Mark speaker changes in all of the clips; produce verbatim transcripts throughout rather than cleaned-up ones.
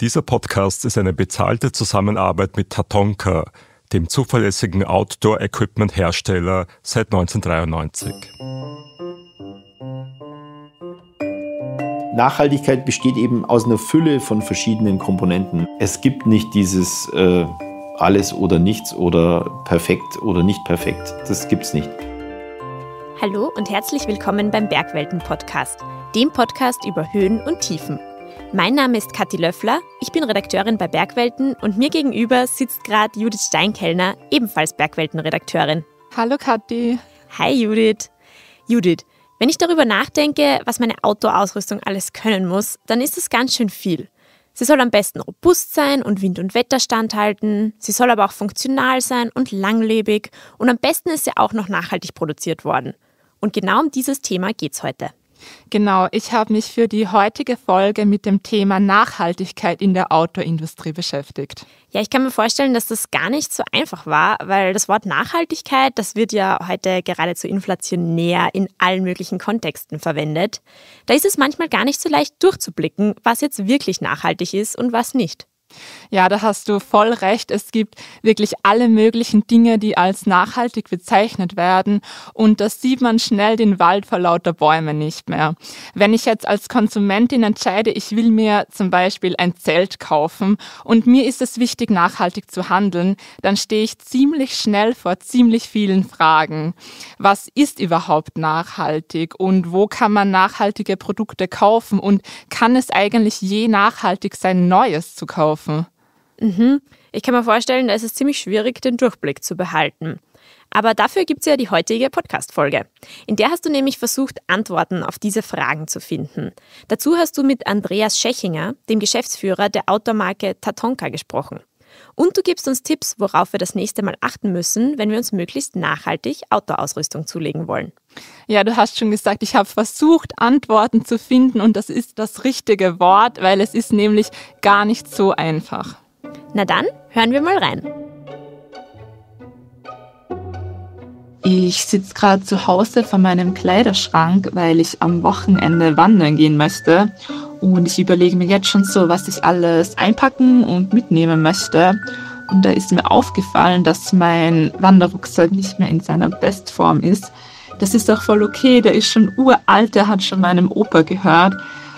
Speaker 1: Dieser Podcast ist eine bezahlte Zusammenarbeit mit Tatonka, dem zuverlässigen Outdoor-Equipment-Hersteller seit neunzehnhundertdreiundneunzig.
Speaker 2: Nachhaltigkeit besteht eben aus einer Fülle von verschiedenen Komponenten. Es gibt nicht dieses äh, alles oder nichts oder perfekt oder nicht perfekt. Das gibt's nicht.
Speaker 3: Hallo und herzlich willkommen beim Bergwelten-Podcast, dem Podcast über Höhen und Tiefen. Mein Name ist Kathi Löffler, ich bin Redakteurin bei Bergwelten und mir gegenüber sitzt gerade Judith Steinkellner, ebenfalls Bergwelten-Redakteurin.
Speaker 4: Hallo Kathi.
Speaker 3: Hi Judith. Judith, wenn ich darüber nachdenke, was meine Outdoor-Ausrüstung alles können muss, dann ist es ganz schön viel. Sie soll am besten robust sein und Wind und Wetter standhalten, sie soll aber auch funktional sein und langlebig und am besten ist sie auch noch nachhaltig produziert worden. Und genau um dieses Thema geht's heute.
Speaker 4: Genau, ich habe mich für die heutige Folge mit dem Thema Nachhaltigkeit in der Outdoor-Industrie beschäftigt.
Speaker 3: Ja, ich kann mir vorstellen, dass das gar nicht so einfach war, weil das Wort Nachhaltigkeit, das wird ja heute geradezu inflationär in allen möglichen Kontexten verwendet. Da ist es manchmal gar nicht so leicht durchzublicken, was jetzt wirklich nachhaltig ist und was nicht.
Speaker 4: Ja, da hast du voll recht. Es gibt wirklich alle möglichen Dinge, die als nachhaltig bezeichnet werden. Und da sieht man schnell den Wald vor lauter Bäumen nicht mehr. Wenn ich jetzt als Konsumentin entscheide, ich will mir zum Beispiel ein Zelt kaufen und mir ist es wichtig, nachhaltig zu handeln, dann stehe ich ziemlich schnell vor ziemlich vielen Fragen. Was ist überhaupt nachhaltig und wo kann man nachhaltige Produkte kaufen und kann es eigentlich je nachhaltig sein, Neues zu kaufen?
Speaker 3: Mhm. Ich kann mir vorstellen, da ist es ziemlich schwierig, den Durchblick zu behalten. Aber dafür gibt es ja die heutige Podcast-Folge. In der hast du nämlich versucht, Antworten auf diese Fragen zu finden. Dazu hast du mit Andreas Schechinger, dem Geschäftsführer der Outdoor-Marke Tatonka, gesprochen. Und du gibst uns Tipps, worauf wir das nächste Mal achten müssen, wenn wir uns möglichst nachhaltig Outdoor-Ausrüstung zulegen wollen.
Speaker 4: Ja, du hast schon gesagt, ich habe versucht, Antworten zu finden und das ist das richtige Wort, weil es ist nämlich gar nicht so einfach.
Speaker 3: Na dann, hören wir mal rein.
Speaker 5: Ich sitze gerade zu Hause vor meinem Kleiderschrank, weil ich am Wochenende wandern gehen möchte. Und ich überlege mir jetzt schon so, was ich alles einpacken und mitnehmen möchte. Und da ist mir aufgefallen, dass mein Wanderrucksack nicht mehr in seiner Bestform ist. Das ist auch voll okay, der ist schon uralt, der hat schon meinem Opa gehört.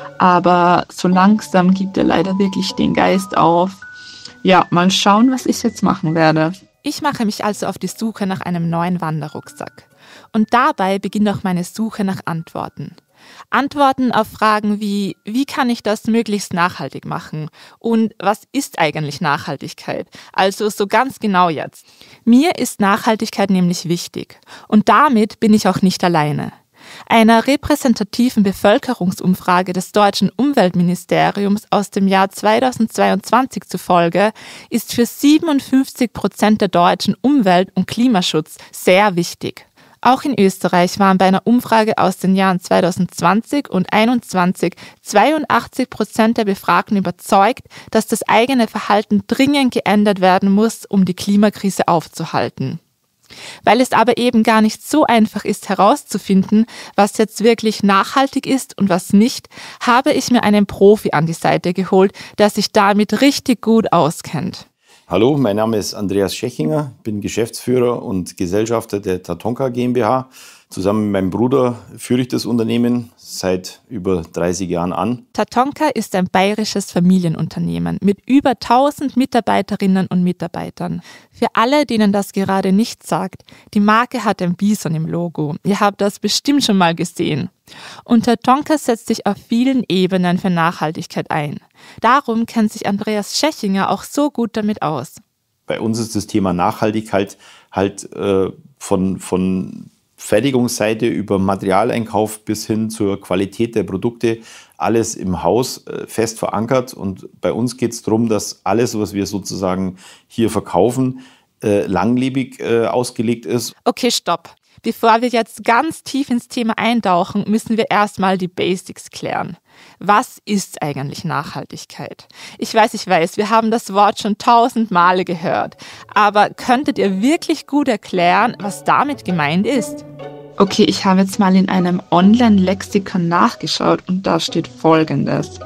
Speaker 5: Aber so langsam gibt er leider wirklich den Geist auf. Ja, mal schauen, was ich jetzt machen werde.
Speaker 4: Ich mache mich also auf die Suche nach einem neuen Wanderrucksack. Und dabei beginnt auch meine Suche nach Antworten. Antworten auf Fragen wie, wie kann ich das möglichst nachhaltig machen? Und was ist eigentlich Nachhaltigkeit? Also so ganz genau jetzt. Mir ist Nachhaltigkeit nämlich wichtig. Und damit bin ich auch nicht alleine. Einer repräsentativen Bevölkerungsumfrage des deutschen Umweltministeriums aus dem Jahr zweitausendzweiundzwanzig zufolge ist für siebenundfünfzig Prozent der Deutschen Umwelt- und Klimaschutz sehr wichtig. Auch in Österreich waren bei einer Umfrage aus den Jahren zweitausendzwanzig und zweitausendeinundzwanzig zweiundachtzig Prozent der Befragten überzeugt, dass das eigene Verhalten dringend geändert werden muss, um die Klimakrise aufzuhalten. Weil es aber eben gar nicht so einfach ist herauszufinden, was jetzt wirklich nachhaltig ist und was nicht, habe ich mir einen Profi an die Seite geholt, der sich damit richtig gut auskennt.
Speaker 2: Hallo, mein Name ist Andreas Schechinger, bin Geschäftsführer und Gesellschafter der Tatonka GmbH. Zusammen mit meinem Bruder führe ich das Unternehmen seit über dreißig Jahren an.
Speaker 4: Tatonka ist ein bayerisches Familienunternehmen mit über tausend Mitarbeiterinnen und Mitarbeitern. Für alle, denen das gerade nicht sagt, die Marke hat ein Bison im Logo. Ihr habt das bestimmt schon mal gesehen. Und Tatonka setzt sich auf vielen Ebenen für Nachhaltigkeit ein. Darum kennt sich Andreas Schechinger auch so gut damit aus.
Speaker 2: Bei uns ist das Thema Nachhaltigkeit halt äh, von, von Fertigungsseite über Materialeinkauf bis hin zur Qualität der Produkte alles im Haus äh, fest verankert. Und bei uns geht es darum, dass alles, was wir sozusagen hier verkaufen, äh, langlebig äh, ausgelegt ist.
Speaker 4: Okay, stopp. Bevor wir jetzt ganz tief ins Thema eintauchen, müssen wir erstmal die Basics klären. Was ist eigentlich Nachhaltigkeit? Ich weiß, ich weiß, wir haben das Wort schon tausend Male gehört. Aber könntet ihr wirklich gut erklären, was damit gemeint ist?
Speaker 5: Okay, ich habe jetzt mal in einem Online-Lexikon nachgeschaut und da steht Folgendes.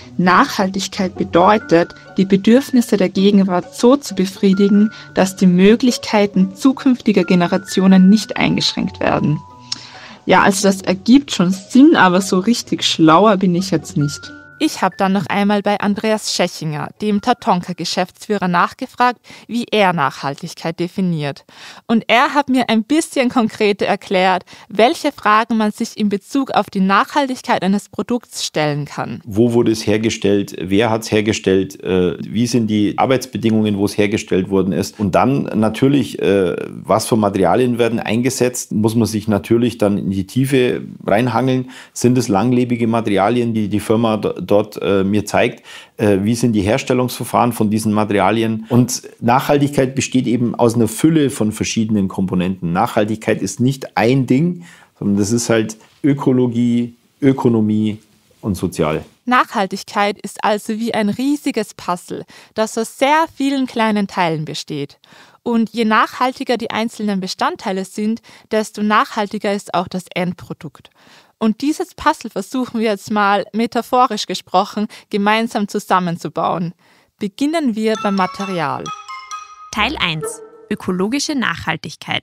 Speaker 5: Nachhaltigkeit bedeutet, die Bedürfnisse der Gegenwart so zu befriedigen, dass die Möglichkeiten zukünftiger Generationen nicht eingeschränkt werden. Ja, also das ergibt schon Sinn, aber so richtig schlauer bin ich jetzt nicht.
Speaker 4: Ich habe dann noch einmal bei Andreas Schechinger, dem Tatonka-Geschäftsführer, nachgefragt, wie er Nachhaltigkeit definiert. Und er hat mir ein bisschen konkreter erklärt, welche Fragen man sich in Bezug auf die Nachhaltigkeit eines Produkts stellen kann.
Speaker 2: Wo wurde es hergestellt? Wer hat es hergestellt? Wie sind die Arbeitsbedingungen, wo es hergestellt worden ist? Und dann natürlich, was für Materialien werden eingesetzt? Muss man sich natürlich dann in die Tiefe reinhangeln. Sind es langlebige Materialien, die die Firma dort äh, mir zeigt, äh, wie sind die Herstellungsverfahren von diesen Materialien. Und Nachhaltigkeit besteht eben aus einer Fülle von verschiedenen Komponenten. Nachhaltigkeit ist nicht ein Ding, sondern das ist halt Ökologie, Ökonomie und Sozial.
Speaker 4: Nachhaltigkeit ist also wie ein riesiges Puzzle, das aus sehr vielen kleinen Teilen besteht. Und je nachhaltiger die einzelnen Bestandteile sind, desto nachhaltiger ist auch das Endprodukt. Und dieses Puzzle versuchen wir jetzt mal, metaphorisch gesprochen, gemeinsam zusammenzubauen. Beginnen wir beim Material.
Speaker 3: Teil eins. Ökologische Nachhaltigkeit.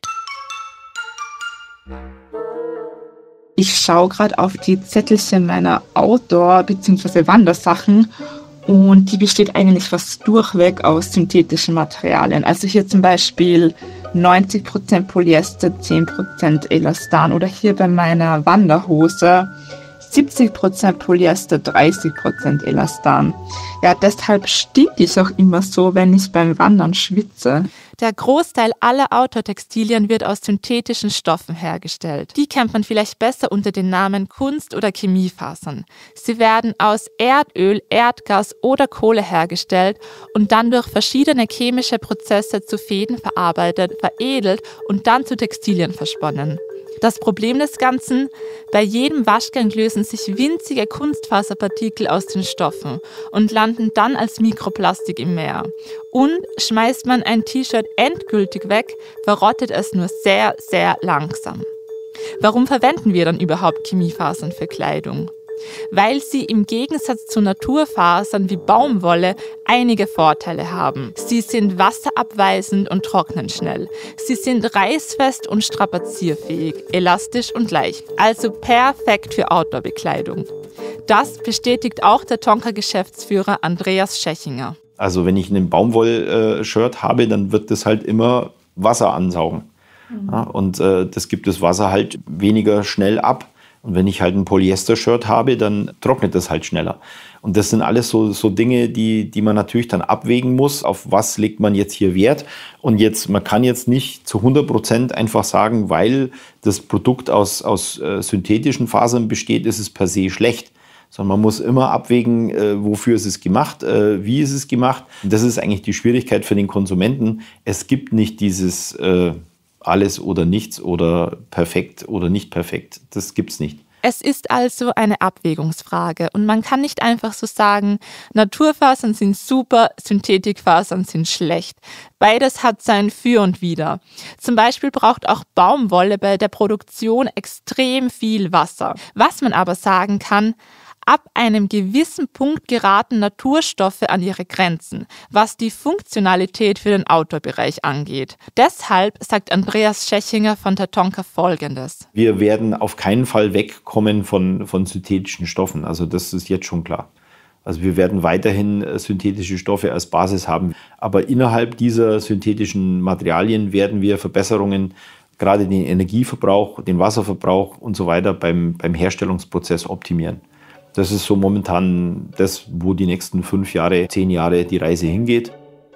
Speaker 5: Ich schaue gerade auf die Zettelchen meiner Outdoor- bzw. Wandersachen und die besteht eigentlich fast durchweg aus synthetischen Materialien. Also hier zum Beispiel neunzig Prozent Polyester, zehn Prozent Elastan oder hier bei meiner Wanderhose siebzig Prozent Polyester, dreißig Prozent Elastan. Ja, deshalb stinke ich auch immer so, wenn ich beim Wandern schwitze.
Speaker 4: Der Großteil aller Outdoor-Textilien wird aus synthetischen Stoffen hergestellt. Die kennt man vielleicht besser unter den Namen Kunst- oder Chemiefasern. Sie werden aus Erdöl, Erdgas oder Kohle hergestellt und dann durch verschiedene chemische Prozesse zu Fäden verarbeitet, veredelt und dann zu Textilien versponnen. Das Problem des Ganzen: Bei jedem Waschgang lösen sich winzige Kunstfaserpartikel aus den Stoffen und landen dann als Mikroplastik im Meer. Und schmeißt man ein T-Shirt endgültig weg, verrottet es nur sehr, sehr langsam. Warum verwenden wir dann überhaupt Chemiefasern für Kleidung? Weil sie im Gegensatz zu Naturfasern wie Baumwolle einige Vorteile haben. Sie sind wasserabweisend und trocknen schnell. Sie sind reißfest und strapazierfähig, elastisch und leicht. Also perfekt für Outdoor-Bekleidung. Das bestätigt auch der Tonka-Geschäftsführer Andreas Schechinger.
Speaker 2: Also wenn ich ein Baumwoll-Shirt habe, dann wird das halt immer Wasser ansaugen. Mhm. Ja, und äh, das gibt das Wasser halt weniger schnell ab. Und wenn ich halt ein Polyester-Shirt habe, dann trocknet das halt schneller. Und das sind alles so, so Dinge, die, die man natürlich dann abwägen muss. Auf was legt man jetzt hier Wert? Und jetzt, man kann jetzt nicht zu hundert Prozent einfach sagen, weil das Produkt aus, aus äh, synthetischen Fasern besteht, ist es per se schlecht. Sondern man muss immer abwägen, äh, wofür ist es gemacht, äh, wie ist es gemacht. Und das ist eigentlich die Schwierigkeit für den Konsumenten. Es gibt nicht dieses äh, alles oder nichts oder perfekt oder nicht perfekt. Das gibt's nicht.
Speaker 4: Es ist also eine Abwägungsfrage und man kann nicht einfach so sagen, Naturfasern sind super, Synthetikfasern sind schlecht. Beides hat sein Für und Wider. Zum Beispiel braucht auch Baumwolle bei der Produktion extrem viel Wasser. Was man aber sagen kann: Ab einem gewissen Punkt geraten Naturstoffe an ihre Grenzen, was die Funktionalität für den Outdoor-Bereich angeht. Deshalb sagt Andreas Schechinger von Tatonka Folgendes:
Speaker 2: Wir werden auf keinen Fall wegkommen von, von synthetischen Stoffen. Also das ist jetzt schon klar. Also wir werden weiterhin synthetische Stoffe als Basis haben. Aber innerhalb dieser synthetischen Materialien werden wir Verbesserungen, gerade den Energieverbrauch, den Wasserverbrauch und so weiter beim, beim Herstellungsprozess optimieren. Das ist so momentan das, wo die nächsten fünf Jahre, zehn Jahre die Reise hingeht.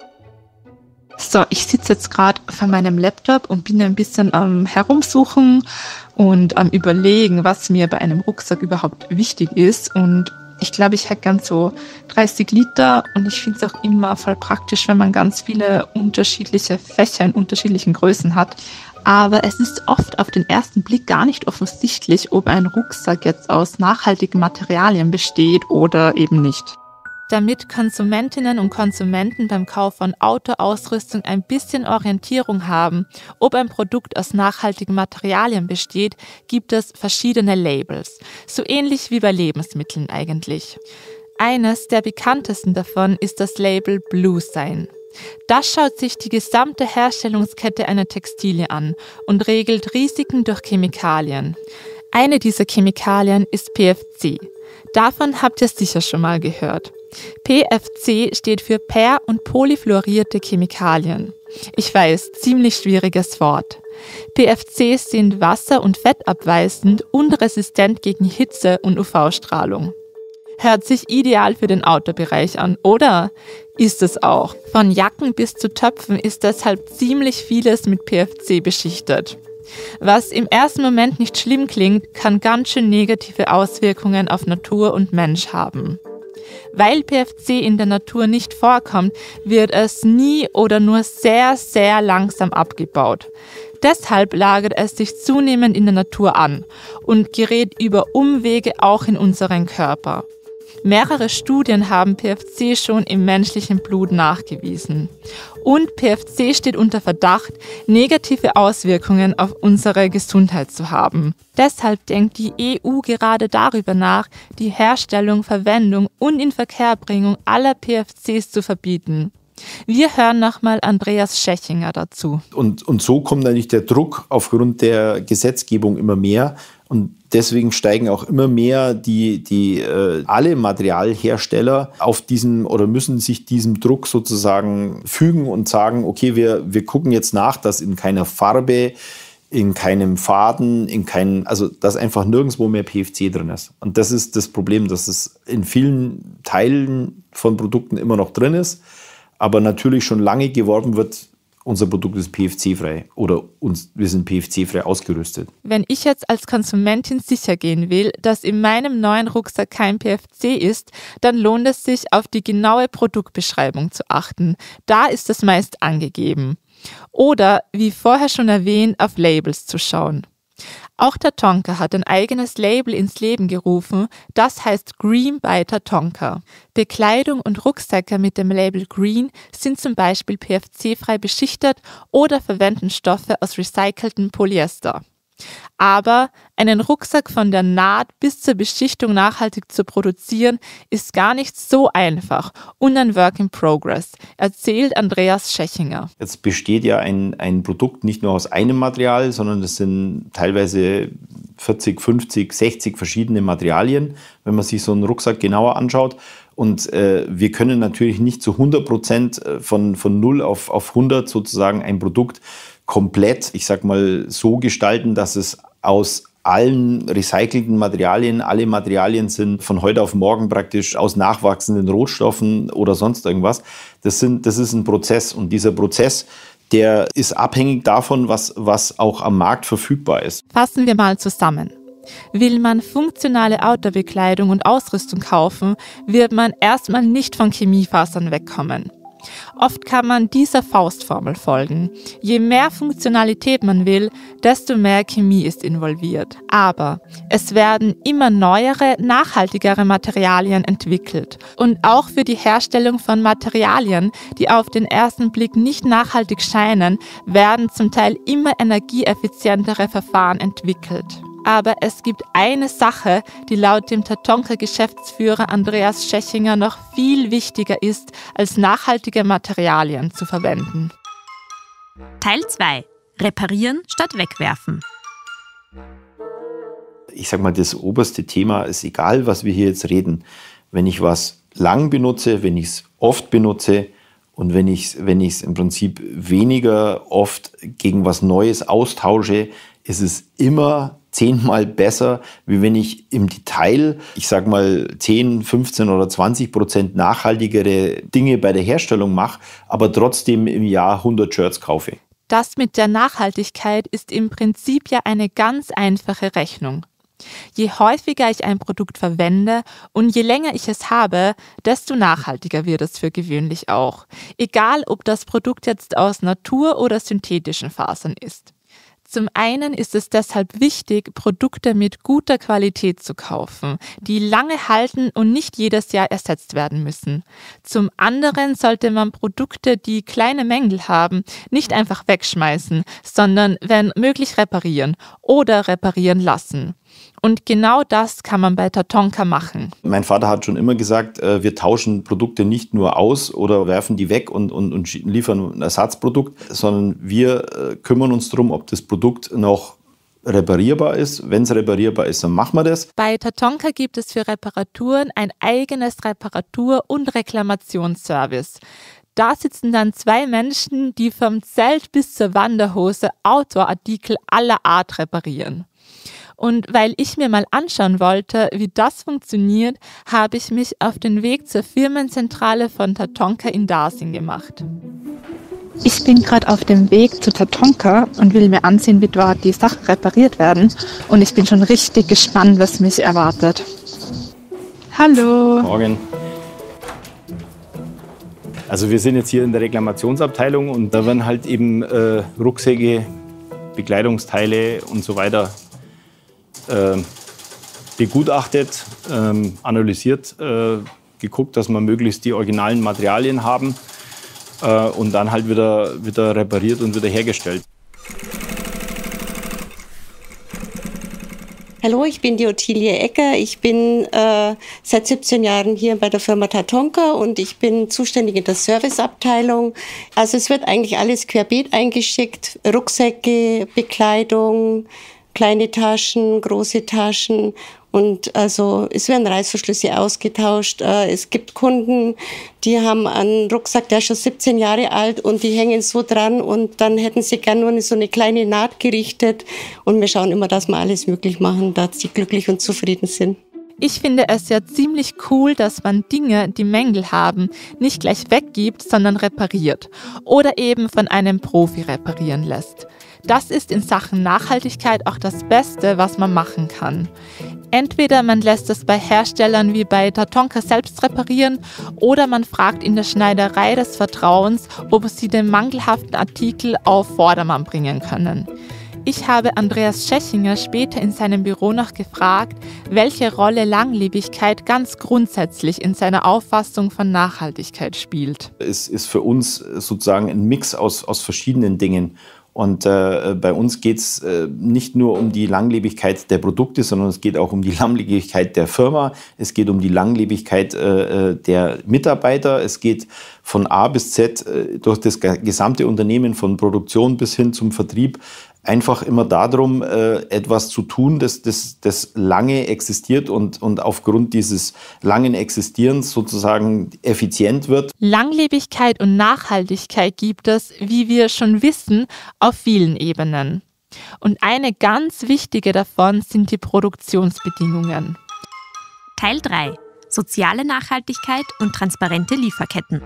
Speaker 5: So, ich sitze jetzt gerade vor meinem Laptop und bin ein bisschen am Herumsuchen und am Überlegen, was mir bei einem Rucksack überhaupt wichtig ist. Und ich glaube, ich hätte gern so dreißig Liter und ich finde es auch immer voll praktisch, wenn man ganz viele unterschiedliche Fächer in unterschiedlichen Größen hat. Aber es ist oft auf den ersten Blick gar nicht offensichtlich, ob ein Rucksack jetzt aus nachhaltigen Materialien besteht oder eben nicht.
Speaker 4: Damit Konsumentinnen und Konsumenten beim Kauf von Outdoor-Ausrüstung ein bisschen Orientierung haben, ob ein Produkt aus nachhaltigen Materialien besteht, gibt es verschiedene Labels. So ähnlich wie bei Lebensmitteln eigentlich. Eines der bekanntesten davon ist das Label bluesign. Das schaut sich die gesamte Herstellungskette einer Textilie an und regelt Risiken durch Chemikalien. Eine dieser Chemikalien ist P F C. Davon habt ihr sicher schon mal gehört. P F C steht für per- und polyfluorierte Chemikalien. Ich weiß, ziemlich schwieriges Wort. P F C sind wasser- und fettabweisend und resistent gegen Hitze und U V-Strahlung. Hört sich ideal für den Outdoor-Bereich an, oder? Ist es auch. Von Jacken bis zu Töpfen ist deshalb ziemlich vieles mit P F C beschichtet. Was im ersten Moment nicht schlimm klingt, kann ganz schön negative Auswirkungen auf Natur und Mensch haben. Weil P F C in der Natur nicht vorkommt, wird es nie oder nur sehr, sehr langsam abgebaut. Deshalb lagert es sich zunehmend in der Natur an und gerät über Umwege auch in unseren Körper. Mehrere Studien haben P F C schon im menschlichen Blut nachgewiesen. Und P F C steht unter Verdacht, negative Auswirkungen auf unsere Gesundheit zu haben. Deshalb denkt die E U gerade darüber nach, die Herstellung, Verwendung und Inverkehrbringung aller P F Cs zu verbieten. Wir hören nochmal Andreas Schechinger dazu.
Speaker 2: Und, und so kommt natürlich der Druck aufgrund der Gesetzgebung immer mehr. Und deswegen steigen auch immer mehr die, die äh, alle Materialhersteller auf diesen oder müssen sich diesem Druck sozusagen fügen und sagen, okay, wir, wir gucken jetzt nach, dass in keiner Farbe, in keinem Faden, in keinem, also dass einfach nirgendwo mehr P F C drin ist. Und das ist das Problem, dass es in vielen Teilen von Produkten immer noch drin ist, aber natürlich schon lange geworben wird, unser Produkt ist P F C-frei oder uns, wir sind P F C-frei ausgerüstet.
Speaker 4: Wenn ich jetzt als Konsumentin sicher gehen will, dass in meinem neuen Rucksack kein P F C ist, dann lohnt es sich, auf die genaue Produktbeschreibung zu achten. Da ist es meist angegeben. Oder, wie vorher schon erwähnt, auf Labels zu schauen. Auch Tatonka hat ein eigenes Label ins Leben gerufen, das heißt Green by Tatonka. Bekleidung und Rucksäcke mit dem Label Green sind zum Beispiel P F C-frei beschichtet oder verwenden Stoffe aus recyceltem Polyester. Aber einen Rucksack von der Naht bis zur Beschichtung nachhaltig zu produzieren, ist gar nicht so einfach und ein Work in Progress, erzählt Andreas Schechinger.
Speaker 2: Jetzt besteht ja ein, ein Produkt nicht nur aus einem Material, sondern es sind teilweise vierzig, fünfzig, sechzig verschiedene Materialien, wenn man sich so einen Rucksack genauer anschaut. Und äh, wir können natürlich nicht zu hundert Prozent von, von null auf, auf hundert sozusagen ein Produkt komplett, ich sag mal, so gestalten, dass es aus allen recycelten Materialien, alle Materialien sind von heute auf morgen praktisch aus nachwachsenden Rohstoffen oder sonst irgendwas. Das sind, das ist ein Prozess und dieser Prozess, der ist abhängig davon, was, was auch am Markt verfügbar ist.
Speaker 4: Fassen wir mal zusammen. Will man funktionale Outdoor-Bekleidung und Ausrüstung kaufen, wird man erstmal nicht von Chemiefasern wegkommen. Oft kann man dieser Faustformel folgen. Je mehr Funktionalität man will, desto mehr Chemie ist involviert. Aber es werden immer neuere, nachhaltigere Materialien entwickelt. Und auch für die Herstellung von Materialien, die auf den ersten Blick nicht nachhaltig scheinen, werden zum Teil immer energieeffizientere Verfahren entwickelt. Aber es gibt eine Sache, die laut dem Tatonka-Geschäftsführer Andreas Schechinger noch viel wichtiger ist, als nachhaltige Materialien zu verwenden.
Speaker 3: Teil zwei. Reparieren statt wegwerfen.
Speaker 2: Ich sag mal, das oberste Thema ist egal, was wir hier jetzt reden. Wenn ich was lang benutze, wenn ich es oft benutze und wenn ich es wenn ich es im Prinzip weniger oft gegen was Neues austausche, ist es immer zehnmal besser, wie wenn ich im Detail, ich sag mal zehn, fünfzehn oder zwanzig Prozent nachhaltigere Dinge bei der Herstellung mache, aber trotzdem im Jahr hundert Shirts kaufe.
Speaker 4: Das mit der Nachhaltigkeit ist im Prinzip ja eine ganz einfache Rechnung. Je häufiger ich ein Produkt verwende und je länger ich es habe, desto nachhaltiger wird es für gewöhnlich auch. Egal, ob das Produkt jetzt aus Natur- oder synthetischen Fasern ist. Zum einen ist es deshalb wichtig, Produkte mit guter Qualität zu kaufen, die lange halten und nicht jedes Jahr ersetzt werden müssen. Zum anderen sollte man Produkte, die kleine Mängel haben, nicht einfach wegschmeißen, sondern wenn möglich reparieren oder reparieren lassen. Und genau das kann man bei Tatonka machen.
Speaker 2: Mein Vater hat schon immer gesagt, wir tauschen Produkte nicht nur aus oder werfen die weg und, und, und liefern ein Ersatzprodukt, sondern wir kümmern uns darum, ob das Produkt noch reparierbar ist. Wenn es reparierbar ist, dann machen wir das.
Speaker 4: Bei Tatonka gibt es für Reparaturen ein eigenes Reparatur- und Reklamationsservice. Da sitzen dann zwei Menschen, die vom Zelt bis zur Wanderhose Outdoor-Artikel aller Art reparieren. Und weil ich mir mal anschauen wollte, wie das funktioniert, habe ich mich auf den Weg zur Firmenzentrale von Tatonka in Dasing gemacht.
Speaker 5: Ich bin gerade auf dem Weg zu Tatonka und will mir ansehen, wie dort die Sachen repariert werden. Und ich bin schon richtig gespannt, was mich erwartet. Hallo.
Speaker 2: Morgen. Also wir sind jetzt hier in der Reklamationsabteilung und da werden halt eben äh, Rucksäcke, Bekleidungsteile und so weiter äh, begutachtet, äh, analysiert, äh, geguckt, dass wir möglichst die originalen Materialien haben äh, und dann halt wieder, wieder repariert und wieder hergestellt.
Speaker 6: Hallo, ich bin die Ottilie Ecker. Ich bin äh, seit siebzehn Jahren hier bei der Firma Tatonka und ich bin zuständig in der Serviceabteilung. Also es wird eigentlich alles querbeet eingeschickt. Rucksäcke, Bekleidung, kleine Taschen, große Taschen. Und also es werden Reißverschlüsse ausgetauscht. Es gibt Kunden, die haben einen Rucksack, der ist schon siebzehn Jahre alt und die hängen so dran und dann hätten sie gern nur so eine kleine Naht gerichtet. Und wir schauen immer, dass wir alles möglich machen, dass sie glücklich und zufrieden sind.
Speaker 4: Ich finde es ja ziemlich cool, dass man Dinge, die Mängel haben, nicht gleich weggibt, sondern repariert oder eben von einem Profi reparieren lässt. Das ist in Sachen Nachhaltigkeit auch das Beste, was man machen kann. Entweder man lässt es bei Herstellern wie bei Tatonka selbst reparieren oder man fragt in der Schneiderei des Vertrauens, ob sie den mangelhaften Artikel auf Vordermann bringen können. Ich habe Andreas Schechinger später in seinem Büro noch gefragt, welche Rolle Langlebigkeit ganz grundsätzlich in seiner Auffassung von Nachhaltigkeit spielt.
Speaker 2: Es ist für uns sozusagen ein Mix aus, aus verschiedenen Dingen. Und äh, bei uns geht es äh, nicht nur um die Langlebigkeit der Produkte, sondern es geht auch um die Langlebigkeit der Firma. Es geht um die Langlebigkeit äh, der Mitarbeiter. Es geht von A bis Z äh, durch das gesamte Unternehmen, von Produktion bis hin zum Vertrieb, einfach immer darum, äh, etwas zu tun, das, das, das lange existiert und, und aufgrund dieses langen Existierens sozusagen effizient wird.
Speaker 4: Langlebigkeit und Nachhaltigkeit gibt es, wie wir schon wissen, auf vielen Ebenen. Und eine ganz wichtige davon sind die Produktionsbedingungen.
Speaker 3: Teil drei. Soziale Nachhaltigkeit und transparente Lieferketten.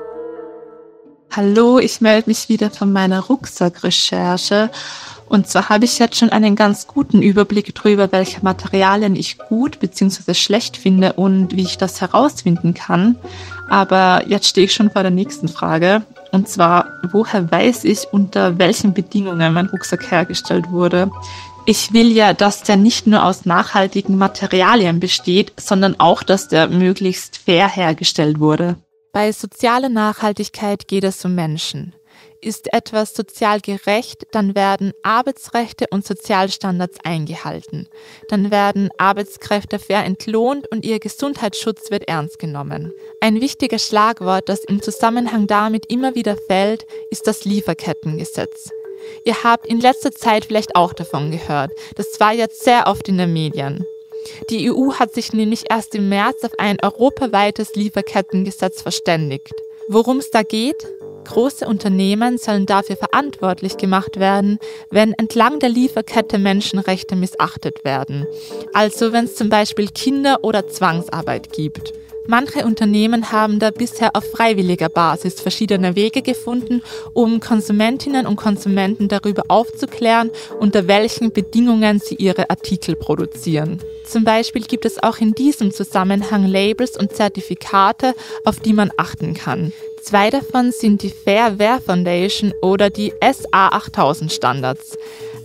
Speaker 5: Hallo, ich melde mich wieder von meiner Rucksackrecherche. Und zwar habe ich jetzt schon einen ganz guten Überblick darüber, welche Materialien ich gut bzw. schlecht finde und wie ich das herausfinden kann. Aber jetzt stehe ich schon vor der nächsten Frage. Und zwar, woher weiß ich, unter welchen Bedingungen mein Rucksack hergestellt wurde? Ich will ja, dass der nicht nur aus nachhaltigen Materialien besteht, sondern auch, dass der möglichst fair hergestellt wurde.
Speaker 4: Bei sozialer Nachhaltigkeit geht es um Menschen. Ist etwas sozial gerecht, dann werden Arbeitsrechte und Sozialstandards eingehalten. Dann werden Arbeitskräfte fair entlohnt und ihr Gesundheitsschutz wird ernst genommen. Ein wichtiges Schlagwort, das im Zusammenhang damit immer wieder fällt, ist das Lieferkettengesetz. Ihr habt in letzter Zeit vielleicht auch davon gehört. Das war jetzt sehr oft in den Medien. Die E U hat sich nämlich erst im März auf ein europaweites Lieferkettengesetz verständigt. Worum es da geht? Große Unternehmen sollen dafür verantwortlich gemacht werden, wenn entlang der Lieferkette Menschenrechte missachtet werden. Also wenn es zum Beispiel Kinder- oder Zwangsarbeit gibt. Manche Unternehmen haben da bisher auf freiwilliger Basis verschiedene Wege gefunden, um Konsumentinnen und Konsumenten darüber aufzuklären, unter welchen Bedingungen sie ihre Artikel produzieren. Zum Beispiel gibt es auch in diesem Zusammenhang Labels und Zertifikate, auf die man achten kann. Zwei davon sind die Fair Wear Foundation oder die S A achttausend Standards.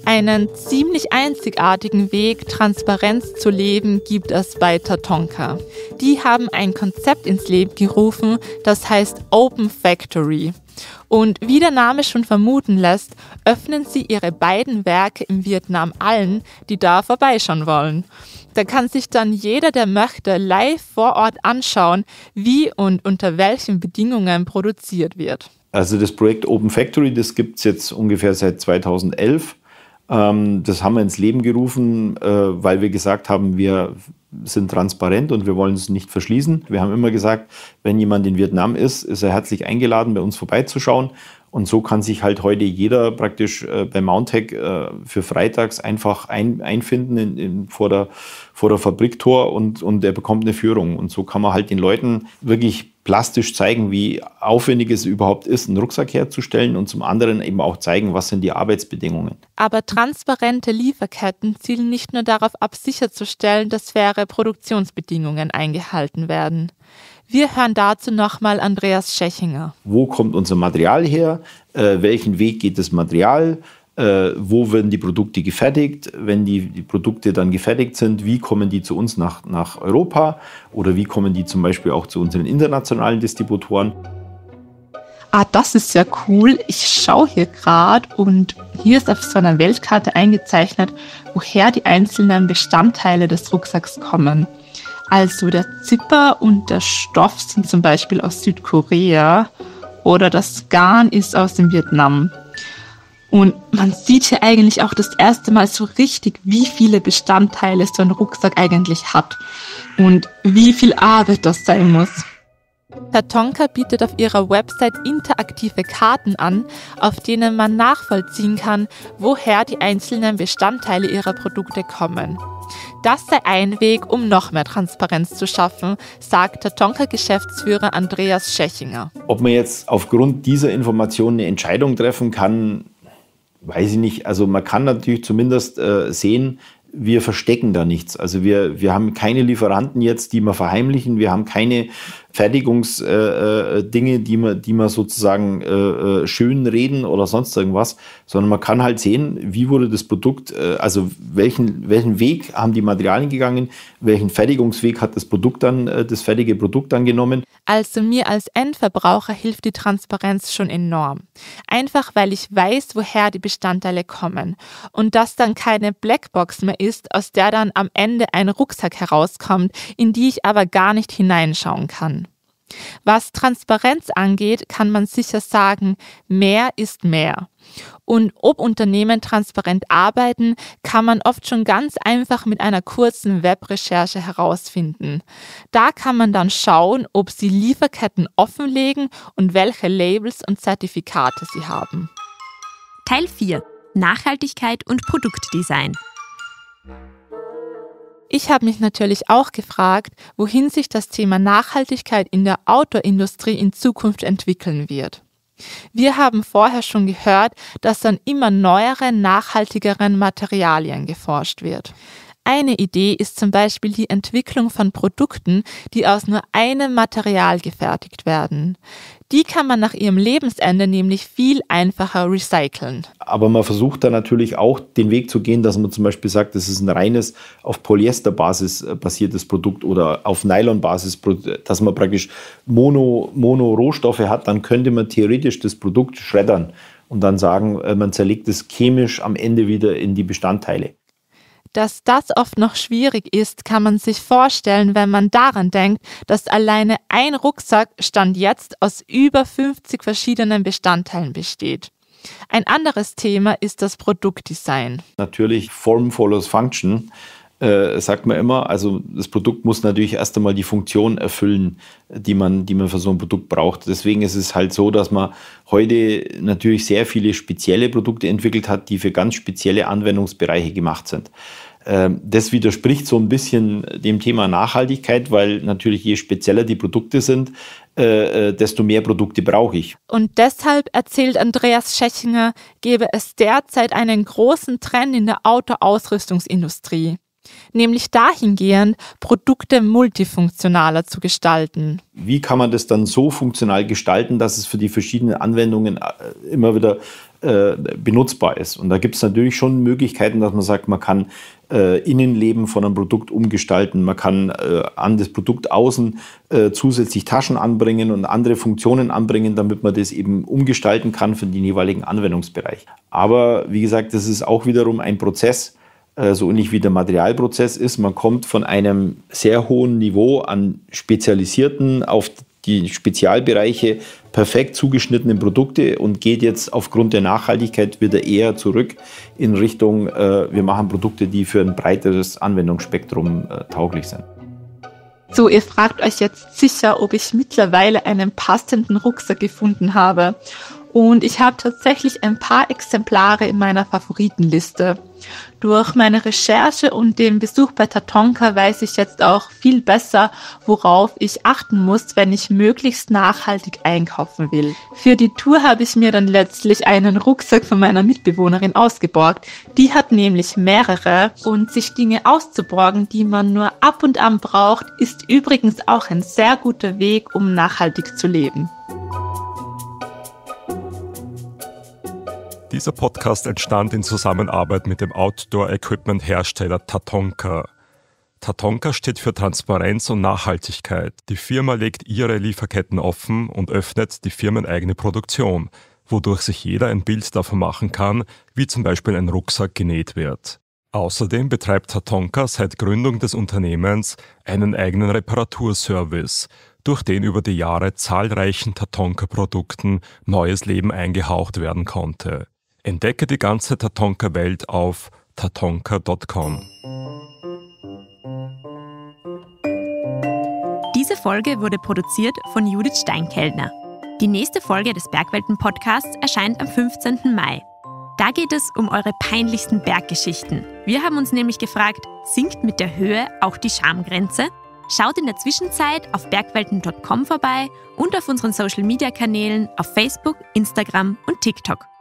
Speaker 4: Einen ziemlich einzigartigen Weg, Transparenz zu leben, gibt es bei Tatonka. Die haben ein Konzept ins Leben gerufen, das heißt Open Factory. Und wie der Name schon vermuten lässt, öffnen sie ihre beiden Werke in Vietnam allen, die da vorbeischauen wollen. Da kann sich dann jeder, der möchte, live vor Ort anschauen, wie und unter welchen Bedingungen produziert wird.
Speaker 2: Also das Projekt Open Factory, das gibt es jetzt ungefähr seit zweitausendelf. Ähm, das haben wir ins Leben gerufen, äh, weil wir gesagt haben, wir sind transparent und wir wollen es nicht verschließen. Wir haben immer gesagt, wenn jemand in Vietnam ist, ist er herzlich eingeladen, bei uns vorbeizuschauen. Und so kann sich halt heute jeder praktisch äh, bei Mountech äh, für freitags einfach ein, einfinden in, in, vor, der, vor der Fabriktor und, und er bekommt eine Führung. Und so kann man halt den Leuten wirklich plastisch zeigen, wie aufwendig es überhaupt ist, einen Rucksack herzustellen und zum anderen eben auch zeigen, was sind die Arbeitsbedingungen.
Speaker 4: Aber transparente Lieferketten zielen nicht nur darauf ab, sicherzustellen, dass faire Produktionsbedingungen eingehalten werden. Wir hören dazu nochmal Andreas Schechinger.
Speaker 2: Wo kommt unser Material her? Äh, welchen Weg geht das Material? Äh, wo werden die Produkte gefertigt? Wenn die, die Produkte dann gefertigt sind, wie kommen die zu uns nach, nach Europa? Oder wie kommen die zum Beispiel auch zu unseren internationalen Distributoren?
Speaker 5: Ah, das ist ja cool. Ich schaue hier gerade und hier ist auf so einer Weltkarte eingezeichnet, woher die einzelnen Bestandteile des Rucksacks kommen. Also der Zipper und der Stoff sind zum Beispiel aus Südkorea oder das Garn ist aus dem Vietnam. Und man sieht hier eigentlich auch das erste Mal so richtig, wie viele Bestandteile so ein Rucksack eigentlich hat und wie viel Arbeit das sein muss.
Speaker 4: Tatonka bietet auf ihrer Website interaktive Karten an, auf denen man nachvollziehen kann, woher die einzelnen Bestandteile ihrer Produkte kommen. Das sei ein Weg, um noch mehr Transparenz zu schaffen, sagt Tatonka-Geschäftsführer Andreas Schechinger.
Speaker 2: Ob man jetzt aufgrund dieser Informationen eine Entscheidung treffen kann, weiß ich nicht. Also man kann natürlich zumindest äh, sehen, wir verstecken da nichts. Also wir, wir haben keine Lieferanten jetzt, die wir verheimlichen. Wir haben keine Fertigungsdinge, äh, die wir, die wir sozusagen äh, schön reden oder sonst irgendwas, sondern man kann halt sehen, wie wurde das Produkt, äh, also welchen, welchen Weg haben die Materialien gegangen, welchen Fertigungsweg hat das Produkt dann, äh, das fertige Produkt dann genommen.
Speaker 4: Also mir als Endverbraucher hilft die Transparenz schon enorm. Einfach weil ich weiß, woher die Bestandteile kommen und dass dann keine Blackbox mehr ist, aus der dann am Ende ein Rucksack herauskommt, in die ich aber gar nicht hineinschauen kann. Was Transparenz angeht, kann man sicher sagen, mehr ist mehr. Und ob Unternehmen transparent arbeiten, kann man oft schon ganz einfach mit einer kurzen Webrecherche herausfinden. Da kann man dann schauen, ob sie Lieferketten offenlegen und welche Labels und Zertifikate sie haben.
Speaker 3: Teil vier: Nachhaltigkeit und Produktdesign.
Speaker 4: Ich habe mich natürlich auch gefragt, wohin sich das Thema Nachhaltigkeit in der Outdoor-Industrie in Zukunft entwickeln wird. Wir haben vorher schon gehört, dass an immer neueren, nachhaltigeren Materialien geforscht wird. Eine Idee ist zum Beispiel die Entwicklung von Produkten, die aus nur einem Material gefertigt werden. Die kann man nach ihrem Lebensende nämlich viel einfacher recyceln.
Speaker 2: Aber man versucht da natürlich auch den Weg zu gehen, dass man zum Beispiel sagt, das ist ein reines auf Polyesterbasis basiertes Produkt oder auf Nylonbasis, dass man praktisch Mono, Mono-Rohstoffe hat, dann könnte man theoretisch das Produkt schreddern und dann sagen, man zerlegt es chemisch am Ende wieder in die Bestandteile.
Speaker 4: Dass das oft noch schwierig ist, kann man sich vorstellen, wenn man daran denkt, dass alleine ein Rucksack Stand jetzt aus über fünfzig verschiedenen Bestandteilen besteht. Ein anderes Thema ist das Produktdesign.
Speaker 2: Natürlich, Form follows Function, äh, sagt man immer. Also das Produkt muss natürlich erst einmal die Funktion erfüllen, die man, die man für so ein Produkt braucht. Deswegen ist es halt so, dass man heute natürlich sehr viele spezielle Produkte entwickelt hat, die für ganz spezielle Anwendungsbereiche gemacht sind. Das widerspricht so ein bisschen dem Thema Nachhaltigkeit, weil natürlich je spezieller die Produkte sind, äh, desto mehr Produkte brauche ich.
Speaker 4: Und deshalb, erzählt Andreas Schechinger, gäbe es derzeit einen großen Trend in der Outdoor-Ausrüstungsindustrie. Nämlich dahingehend, Produkte multifunktionaler zu gestalten.
Speaker 2: Wie kann man das dann so funktional gestalten, dass es für die verschiedenen Anwendungen immer wieder äh, benutzbar ist. Und da gibt es natürlich schon Möglichkeiten, dass man sagt, man kann äh, Innenleben von einem Produkt umgestalten, man kann äh, an das Produkt außen äh, zusätzlich Taschen anbringen und andere Funktionen anbringen, damit man das eben umgestalten kann für den jeweiligen Anwendungsbereich. Aber wie gesagt, das ist auch wiederum ein Prozess, äh, so ähnlich wie der Materialprozess ist. Man kommt von einem sehr hohen Niveau an spezialisierten, auf die Spezialbereiche perfekt zugeschnittenen Produkte und geht jetzt aufgrund der Nachhaltigkeit wieder eher zurück in Richtung, äh, wir machen Produkte, die für ein breiteres Anwendungsspektrum äh, tauglich sind.
Speaker 4: So, ihr fragt euch jetzt sicher, ob ich mittlerweile einen passenden Rucksack gefunden habe. Und ich habe tatsächlich ein paar Exemplare in meiner Favoritenliste. Durch meine Recherche und den Besuch bei Tatonka weiß ich jetzt auch viel besser, worauf ich achten muss, wenn ich möglichst nachhaltig einkaufen will. Für die Tour habe ich mir dann letztlich einen Rucksack von meiner Mitbewohnerin ausgeborgt. Die hat nämlich mehrere und sich Dinge auszuborgen, die man nur ab und an braucht, ist übrigens auch ein sehr guter Weg, um nachhaltig zu leben.
Speaker 1: Dieser Podcast entstand in Zusammenarbeit mit dem Outdoor-Equipment-Hersteller Tatonka. Tatonka steht für Transparenz und Nachhaltigkeit. Die Firma legt ihre Lieferketten offen und öffnet die firmeneigene Produktion, wodurch sich jeder ein Bild davon machen kann, wie zum Beispiel ein Rucksack genäht wird. Außerdem betreibt Tatonka seit Gründung des Unternehmens einen eigenen Reparaturservice, durch den über die Jahre zahlreichen Tatonka-Produkten neues Leben eingehaucht werden konnte. Entdecke die ganze Tatonka-Welt auf tatonka punkt com.
Speaker 3: Diese Folge wurde produziert von Judith Steinkellner. Die nächste Folge des Bergwelten-Podcasts erscheint am fünfzehnten Mai. Da geht es um eure peinlichsten Berggeschichten. Wir haben uns nämlich gefragt, sinkt mit der Höhe auch die Schamgrenze? Schaut in der Zwischenzeit auf bergwelten punkt com vorbei und auf unseren Social-Media-Kanälen auf Facebook, Instagram und TikTok.